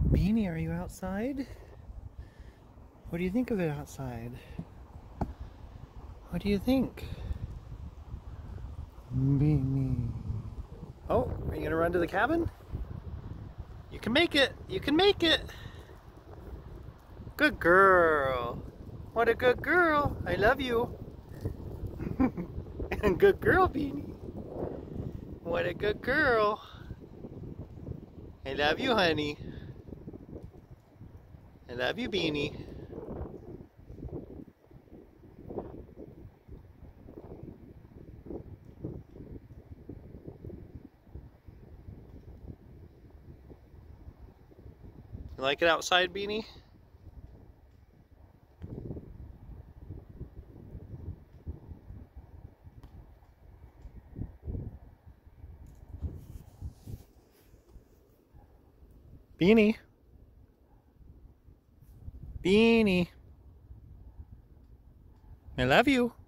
Beany, are you outside? What do you think of it outside? What do you think? Beany. Oh, are you gonna run to the cabin? You can make it! You can make it! Good girl! What a good girl! I love you! And good girl, Beany! What a good girl! I love you, honey! I love you, Beany! You like it outside, Beany? Beany. Beany. I love you.